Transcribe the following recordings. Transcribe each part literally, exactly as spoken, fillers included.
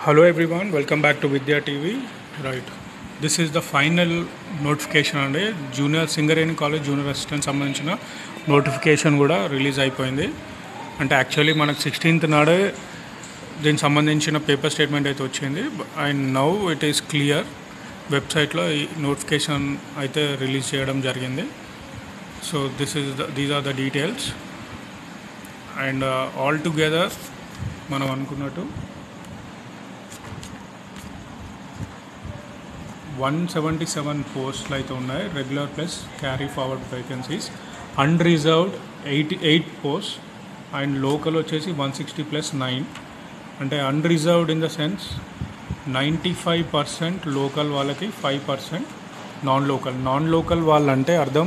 Hello everyone, welcome back to Vidya T V. Right, this is the final notification అండి junior Singareni college junior assistant సంబంధించిన notification కూడా release అయిపోయింది. అంటే actually మనకు sixteenth నాడే దీనికి సంబంధించిన పేపర్ స్టేట్మెంట్ అయితే వచ్చింది. And now it is clear, వెబ్సైట్లో ఈ నోటిఫికేషన్ అయితే రిలీజ్ చేయడం జరిగింది. So this is the these are the details. And all together మనం అనుకున్నట్టు వన్ సెవెంటీ సెవెన్ పోస్టులు అయితే ఉన్నాయి, regular plus carry forward vacancies. Unreserved eighty eight post and local వచ్చేసి వన్ సిక్స్టీ ప్లస్ నైన్. అంటే unreserved in the sense ninety five percent local వాళ్ళకి, five percent non local. Non local వాళ్ళంటే అర్థం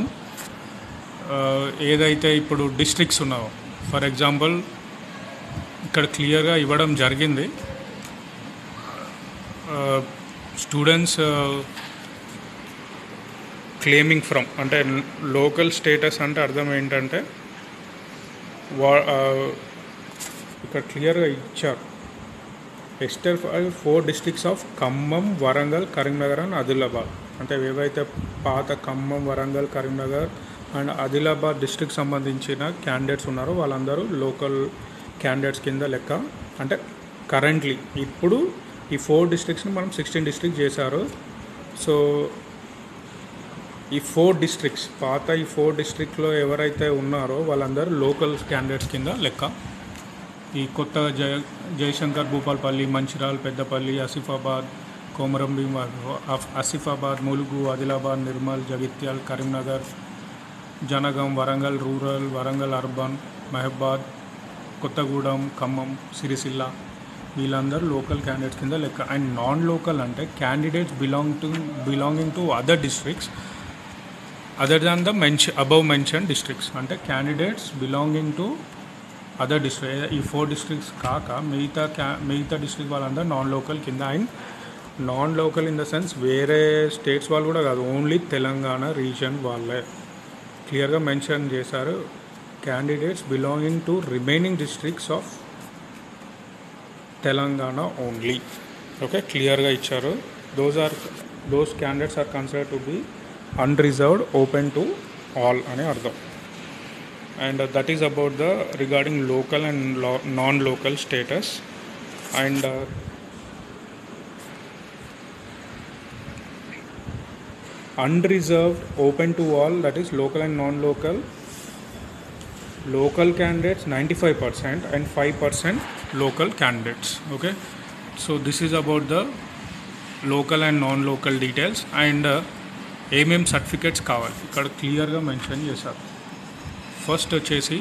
ఏదైతే ఇప్పుడు డిస్ట్రిక్ట్స్ ఉన్నాయో, ఫర్ ఎగ్జాంపుల్ ఇక్కడ క్లియర్గా ఇవ్వడం జరిగింది. స్టూడెంట్స్ క్లెయిమింగ్ ఫ్రమ్, అంటే లోకల్ స్టేటస్ అంటే అర్థం ఏంటంటే వా ఇక్కడ క్లియర్గా ఇచ్చారు. Erstwhile four districts of Khammam, Warangal, Karimnagar and Adilabad. అంటే ఏవైతే పాత ఖమ్మం, వరంగల్, కరీంనగర్ అండ్ ఆదిలాబాద్ డిస్ట్రిక్ట్ సంబంధించిన క్యాండిడేట్స్ ఉన్నారో వాళ్ళందరూ లోకల్ క్యాండిడేట్స్ కింద లెక్క. అంటే కరెంట్లీ ఇప్పుడు ఈ ఫోర్ డిస్ట్రిక్ట్స్ని మనం సిక్స్టీన్ డిస్ట్రిక్ట్ చేశారు. సో ఈ ఫోర్ డిస్ట్రిక్ట్స్, పాత ఈ ఫోర్ డిస్ట్రిక్ట్లో ఎవరైతే ఉన్నారో వాళ్ళందరూ లోకల్ క్యాండిడేట్స్ కింద లెక్క. ఈ కొత్త జయ జయశంకర్, భూపాల్పల్లి, మంచిర్యాల, పెద్దపల్లి, ఆసిఫాబాద్, కొమరంభీం, ఆసిఫాబాద్, ములుగు, ఆదిలాబాద్, నిర్మల్, జగిత్యాల్, కరీంనగర్, జనగాం, వరంగల్ రూరల్, వరంగల్ అర్బన్, మహబాద్, కొత్తగూడెం, ఖమ్మం, సిరిసిల్ల, వీళ్ళందరూ లోకల్ క్యాండిడేట్స్ కింద లెక్క. అండ్ నాన్ లోకల్ అంటే candidates belong to belonging to other districts other than the mention above mention districts. అంటే candidates belonging to other district, ఈ ఫోర్ డిస్ట్రిక్ట్స్ కాక మిగతా క్యా మిగతా డిస్ట్రిక్ట్ వాళ్ళందరూ నాన్ లోకల్ కింద. And non local in the sense వేరే స్టేట్స్ వాళ్ళు కూడా కాదు, ఓన్లీ తెలంగాణ రీజన్ వాళ్ళే క్లియర్గా మెన్షన్ చేశారు. Candidates belonging to remaining districts of Telangana only. Okay, క్లియర్గా ఇచ్చారు. Those are those candidates are considered to be unreserved, open to all అని అర్థం. And that is about the regarding local and non local status. And unreserved, open to all, that is local and non-local. Local candidates ninety-five percent and five percent local candidates. Okay, so this is about the local and non-local details. And ఏమేం certificates కావాలి ఇక్కడ క్లియర్గా mention చేశారు. First వచ్చేసి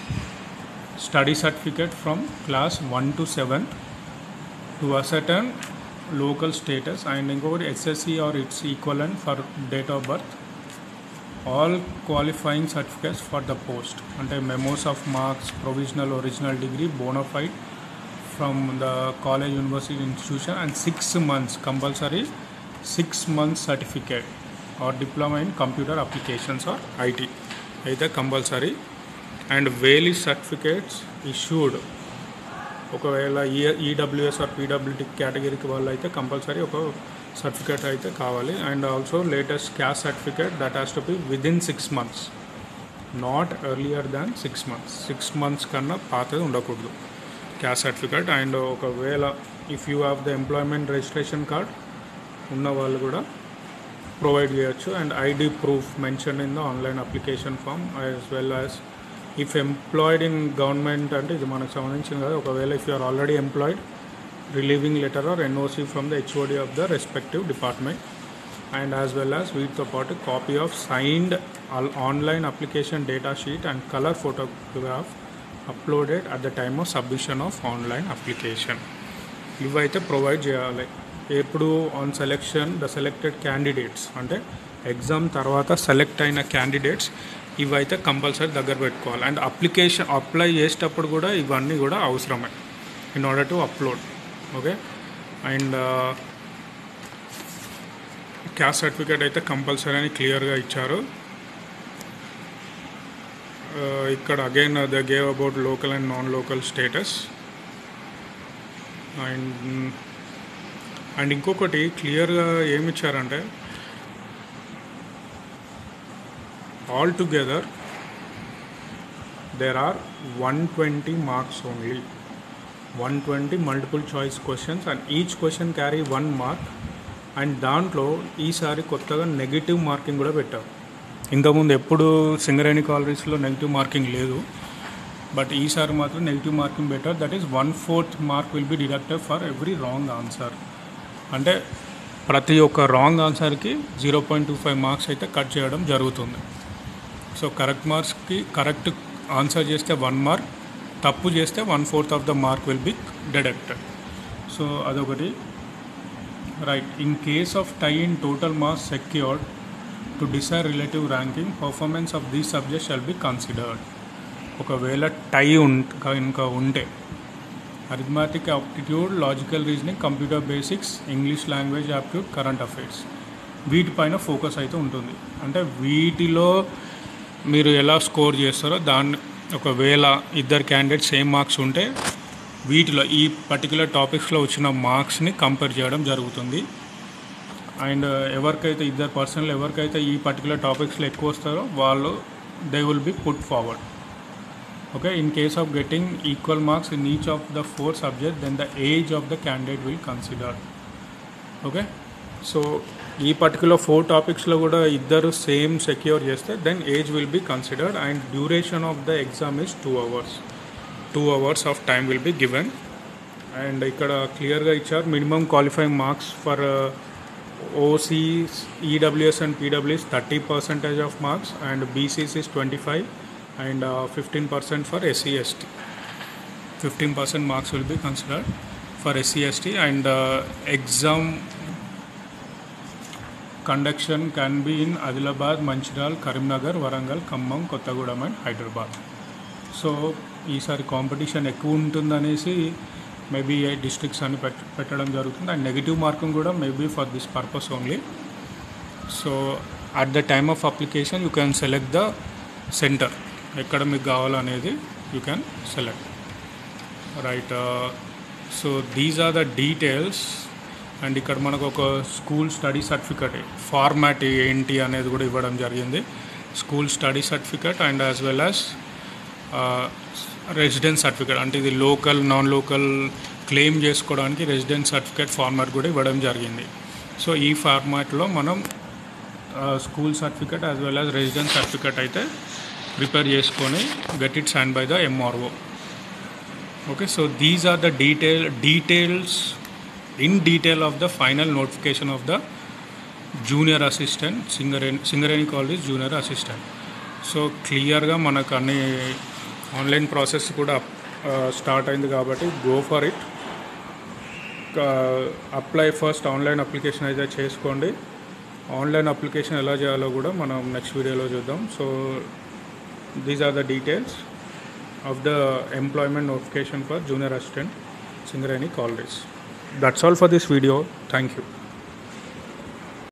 study certificate from class one to seventh to ascertain local status. And ఇంకొకటి SSC or its equivalent for date of birth. All qualifying certificates for the post, అంటే memos of marks, provisional, original degree, bonafide from the college, university, institution. And six months compulsory six months certificate or diploma in computer applications or IT అయితే compulsory. And wavy certificates issued, ఒకవేళ ఈ EWS are PWD కేటగిరీకి వాళ్ళు అయితే compulsory ఒక certificate అయితే కావాలి. And also latest caste certificate that has to be within six months, not earlier than six months. Six months కన్నా పాతది ఉండకూడదు క్యాస్ట్ సర్టిఫికేట్. అండ్ ఒకవేళ if you have the employment registration card ఉన్న వాళ్ళు కూడా ప్రొవైడ్ చేయొచ్చు. And ID proof mention in the online application form as well as if employed in government, అంటే ఇది మనకు సంబంధించింది కదా. ఒకవేళ if you are already employed, relieving letter or NOC from the HOD of the respective department. And as well as వీటితో పాటు copy of signed online application data sheet and colour photograph uploaded at the time of submission of online application. ఇవైతే provide చేయాలి. ఎప్పుడు on selection the selected candidates, అంటే exam తర్వాత select అయిన candidates ఇవైతే compulsory దగ్గర పెట్టుకోవాలి. అండ్ అప్లికేషన్ అప్లై చేసేటప్పుడు కూడా ఇవన్నీ కూడా అవసరమే in order to upload. Okay, and caste certificate అయితే కంపల్సరీ అని క్లియర్గా ఇచ్చారు. ఇక్కడ again they gave about local and non local status. And and ఇంకొకటి క్లియర్గా ఏమి ఇచ్చారంటే all together there are one hundred twenty marks only, one hundred twenty multiple choice questions and each question carry one mark. And దాంట్లో ఈసారి కొత్తగా negative marking కూడా పెట్టారు. ఇంతకుముందు ఎప్పుడు సింగరేణి కాలేజెస్లో నెగిటివ్ మార్కింగ్ లేదు, బట్ ఈసారి మాత్రం నెగిటివ్ మార్కింగ్ పెట్టారు. That is one fourth mark will be deducted for every wrong answer. అంటే ప్రతి ఒక్క రాంగ్ ఆన్సర్కి zero point two five marks అయితే కట్ చేయడం జరుగుతుంది. సో కరెక్ట్ మార్క్స్కి కరెక్ట్ ఆన్సర్ చేస్తే వన్ మార్క్, తప్పు చేస్తే one fourth of the mark will be deducted. So అదొకటి. Right, in case of tie in total marks secured to decide relative ranking performance of these subjects shall be considered. ఒకవేళ tie ఉంట ఇంకా ఉంటే arithmetic aptitude, logical reasoning, computer basics, English language aptitude, current affairs, వీటిపైన focus అయితే ఉంటుంది. అంటే వీటిలో మీరు ఎలా స్కోర్ చేస్తారో దాన్ని, ఒకవేళ ఇద్దరు క్యాండిడేట్స్ సేమ్ మార్క్స్ ఉంటే వీటిలో ఈ పర్టికులర్ టాపిక్స్లో వచ్చిన మార్క్స్ని కంపేర్ చేయడం జరుగుతుంది. అండ్ ఎవరికైతే ఇద్దరు పర్సన్లు ఎవరికైతే ఈ పర్టికులర్ టాపిక్స్లో ఎక్కువ వస్తారో వాళ్ళు they will be put forward. Okay, in case of getting equal marks in each of the four subject then the age of the candidate will consider. Okay, so ఈ పర్టికులర్ ఫోర్ టాపిక్స్లో కూడా ఇద్దరు same secure చేస్తే then age will be considered. And duration of the exam is two hours two hours of time will be given. And ఇక్కడ క్లియర్గా ఇచ్చారు minimum qualifying marks for OCs, EWS and PWS thirty percentage of marks and BCs is twenty five and fifteen percent for SC ST. Fifteen percent marks will be considered for SC ST. And exam conduction can be in Adilabad, Manchiral, Karimnagar, Warangal, Khammam, Kottagudem and Hyderabad. So ఈసారి competition ఎక్కువ ఉంటుందనేసి maybe eight districts అని పెట్టడం జరుగుతుంది. And negative marking కూడా maybe for this purpose only. So at the time of application you can select the centre, ఎక్కడ మీకు కావాలనేది you can select. Right, so these are the details. And ఇక్కడ మనకు ఒక స్కూల్ స్టడీ సర్టిఫికేట్ ఫార్మాట్ ఏంటి అనేది కూడా ఇవ్వడం జరిగింది. School study certificate and as well as residence certificate, అంటే ఇది లోకల్ నాన్ లోకల్ క్లెయిమ్ చేసుకోవడానికి రెసిడెన్స్ సర్టిఫికేట్ ఫార్మాట్ కూడా ఇవ్వడం జరిగింది. సో ఈ ఫార్మాట్లో మనం school certificate as well as residence certificate అయితే ప్రిపేర్ చేసుకొని get it sign by the MRO. Okay, so these are the detail details in detail of the final notification of the junior assistant Singareni Singareni College junior assistant. So క్లియర్గా మనకు అన్ని online process కూడా start అయింది కాబట్టి go for it. Apply first online application అయితే చేసుకోండి. Online application ఎలా చేయాలో కూడా మనం నెక్స్ట్ వీడియోలో చూద్దాం. So these are the details of the employment notification for junior assistant Singareni College. That's all for this video. Thank you.